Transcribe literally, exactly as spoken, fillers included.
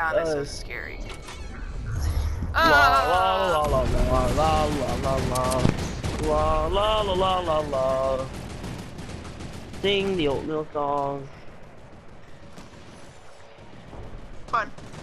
town is so Uh, scary. La la Uh, la la la la la la la la la la la la. Sing the old little song. Fun.